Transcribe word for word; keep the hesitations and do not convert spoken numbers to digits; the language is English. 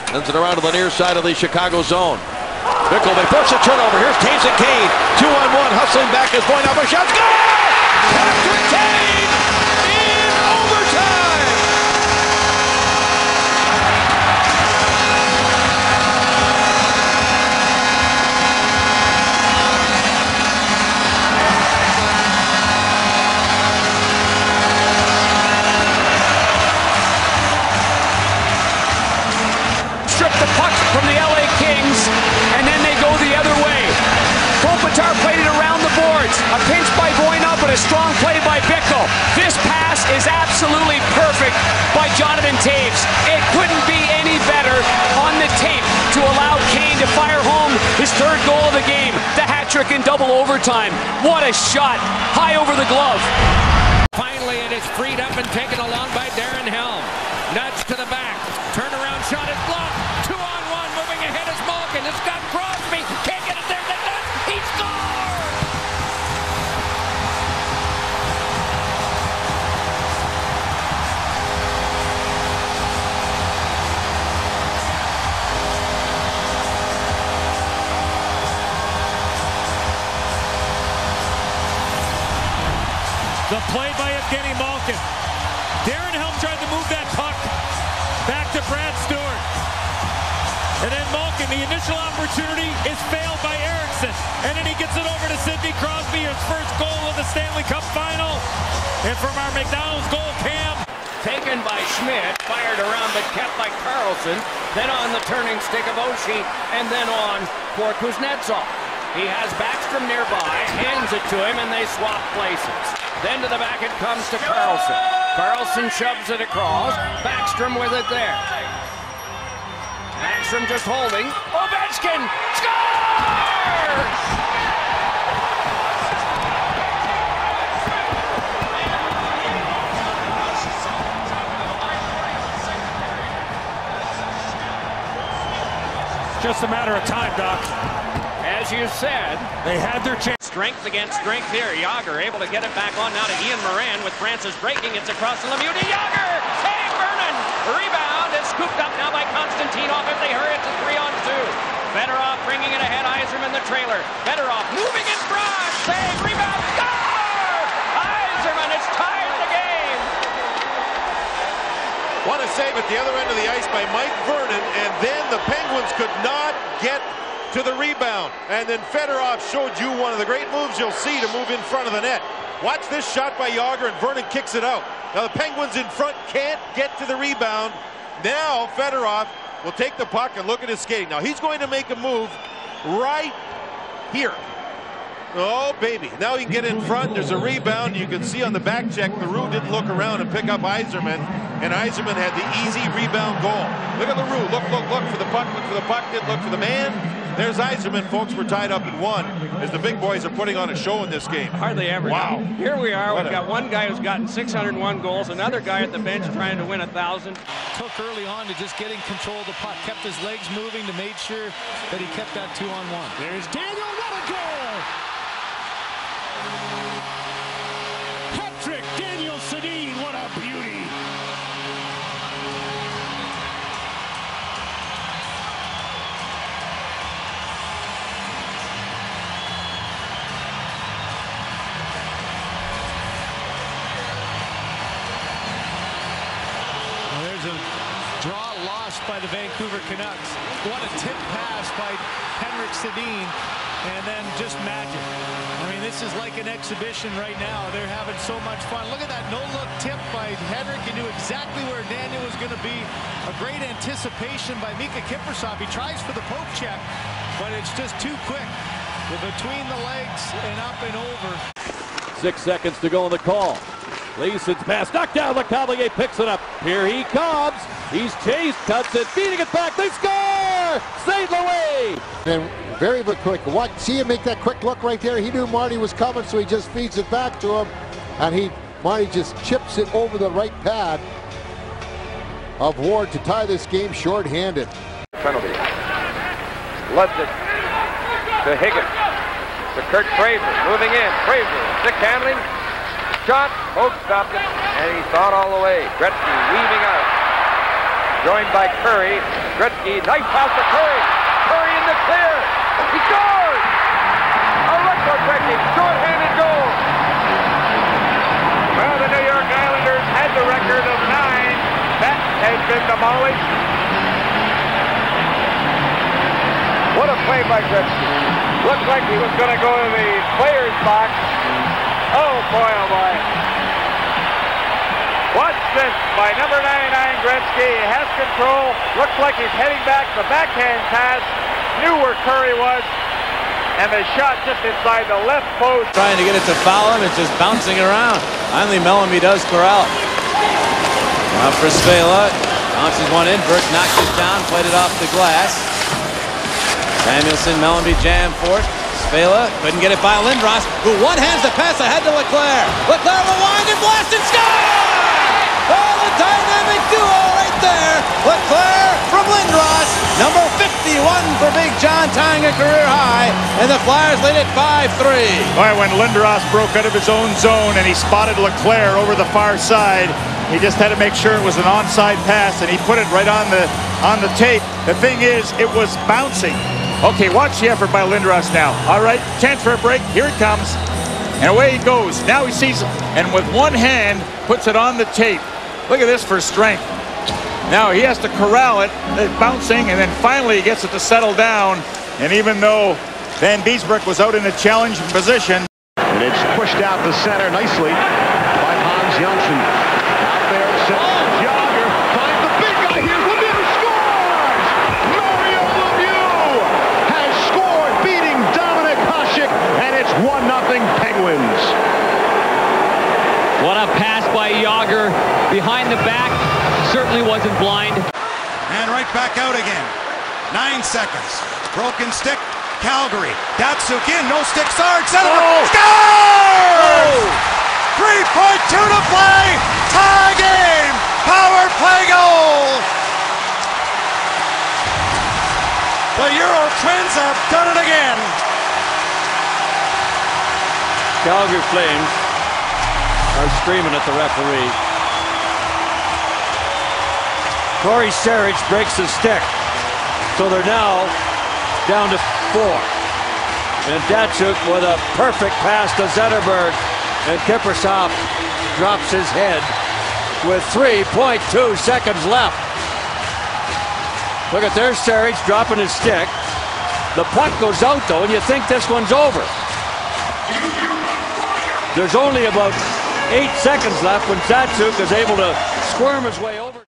Sends it around to the near side of the Chicago zone. Bickle, they force a turnover. Here's Taves and Kane. Two on one. Hustling back is going up a shot. Score! Patrick Kane in overtime! Strip the puck from the L A Kings, and then they go the other way. Kopitar played it around the boards. A pinch by Voinov, but a strong play by Bickle. This pass is absolutely perfect by Jonathan Taves. It couldn't be any better on the tape to allow Kane to fire home his third goal of the game. The hat trick in double overtime. What a shot. High over the glove. Finally, it is freed up and taken along by Darren Helm. Nuts to the back. Turnaround shot is blocked. Two on one. Moving ahead is Malkin. It's got Crosby. Can't get it there. The net. He scores! The play by Evgeny Malkin. Darren Helm tried to move that puck back to Brad Stewart. And then Malkin, the initial opportunity is failed by Eriksson. And then he gets it over to Sidney Crosby, his first goal of the Stanley Cup final. And from our McDonald's goal cam. Taken by Schmidt, fired around but kept by Carlson. Then on the turning stick of Oshie, and then on for Kuznetsov. He has Backstrom nearby, hands it to him, and they swap places. Then to the back it comes to Carlson. Carlson shoves it across. Backstrom with it there. Backstrom just holding. Ovechkin scores! Just a matter of time, Doc. As you said, they had their chance. Strength against strength here. Yager able to get it back on now to Ian Moran with Francis breaking. It's across the Lemieux to Yager. Save Vernon. Rebound is scooped up now by Konstantinov as they hurry it to three on two. Fedorov bringing it ahead. Yzerman the trailer. Fedorov moving in front. Save. Rebound. Score! Yzerman has tied the game. What a save at the other end of the ice by Mike Vernon, and then the Penguins could not get to the rebound. And then Fedorov showed you one of the great moves you'll see to move in front of the net. Watch this shot by Yager, and Vernon kicks it out. Now the Penguins in front can't get to the rebound. Now Fedorov will take the puck and look at his skating. Now he's going to make a move right here. Oh, baby. Now he can get in front. There's a rebound. You can see on the back check, LaRue didn't look around and pick up Yzerman, and Yzerman had the easy rebound goal. Look at LaRue. Look, look, look for the puck. Look for the puck. Didn't look for the man. There's Yzerman, folks. We're tied up at one as the big boys are putting on a show in this game. Hardly ever. Wow. Here we are. What We've a... got one guy who's gotten six hundred one goals, another guy at the bench trying to win a thousand. Took early on to just getting control of the puck, kept his legs moving to make sure that he kept that two on one. There's Daniel. What a goal! Hat-trick, Daniel Sedin, what a beauty! Well, there's a draw lost by the Vancouver Canucks. What a tip pass by Henrik Sedin, and then just magic. I mean, this is like an exhibition right now. They're having so much fun. Look at that no-look tip by Henrik. He knew exactly where Daniel was going to be. A great anticipation by Mika Kiprusoff. He tries for the poke check, but it's just too quick. Between the legs and up and over. Six seconds to go in the call. Leason's pass knocked down. Lecavalier picks it up. Here he comes. He's chased, cuts it, beating it back. They score! Saint Louis! And very, very quick. Watch, see him make that quick look right there. He knew Marty was coming, so he just feeds it back to him. And he, Marty just chips it over the right pad of Ward to tie this game short-handed. Penalty. Left it to Higgins. To Kurt Fraser. Moving in. Fraser. Stick handling. Shot. Hope stopped it. And he saw it all the way. Gretzky weaving out. joined by Curry. Gretzky, nice pass to Curry. Curry in the clear. He scores! A record-breaking short-handed goal. Well, the New York Islanders had the record of nine. That has been demolished. What a play by Gretzky. Looked like he was going to go to the player's box. Oh, boy, oh, boy. Watch this by number ninety-nine Gretzky. He has control. Looks like he's heading back. The backhand pass. Knew where Curry was. And the shot just inside the left post. Trying to get it to foul him. It's just bouncing around. Finally, Mellamy does corral. Now for Svela. Bounces one in. Burke knocks it down. Played it off the glass. Samuelson, Mellamy jammed for it. Svela couldn't get it by Lindros, who one-hands the pass ahead to Leclerc. Leclerc will wind and blast and score! Oh, the dynamic duo right there. Leclerc from Lindros. Number fifty-one for Big John, tying a career high. And the Flyers lead it five three. Boy, when Lindros broke out of his own zone and he spotted Leclerc over the far side, he just had to make sure it was an onside pass, and he put it right on the on the tape. The thing is, it was bouncing. Okay, watch the effort by Lindros now. All right, chance for a break. Here it comes. And away he goes. Now he sees it, and with one hand, puts it on the tape. Look at this for strength. Now he has to corral it, it's bouncing, and then finally he gets it to settle down. And even though Van Beesbroek was out in a challenging position. And it's pushed out to center nicely by Hans Janssen. Out there, oh. Jogger finds the big guy. Here's Lemieux, scores! Mario Lemieux has scored, beating Dominik Hasek, and it's one nothing Penguins. What a pass by Yager behind the back. Certainly wasn't blind. And right back out again. Nine seconds. Broken stick. Calgary. Datsuk in. No stick. Sarge. Center. Oh. Scores! Oh. three point two to play. Tie game. Power play goal. The Euro Twins have done it again. Calgary Flames are screaming at the referee. Corey Sarich breaks his stick. So they're now down to four. And Datsuk with a perfect pass to Zetterberg. And Kiprusoff drops his head with three point two seconds left. Look at there, Sarich dropping his stick. The puck goes out though, and you think this one's over. There's only about eight seconds left when Datsuk is able to squirm his way